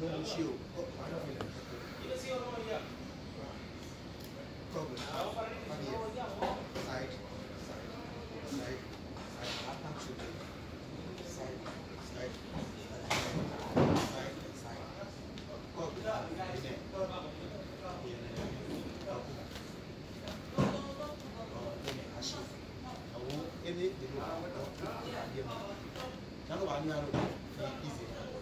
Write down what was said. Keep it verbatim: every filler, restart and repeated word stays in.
no show. Cover. Side, side, side, side, attack shooting. Side, side, side, side. Cover. Ini di luar. Jangan lupa nyari easy.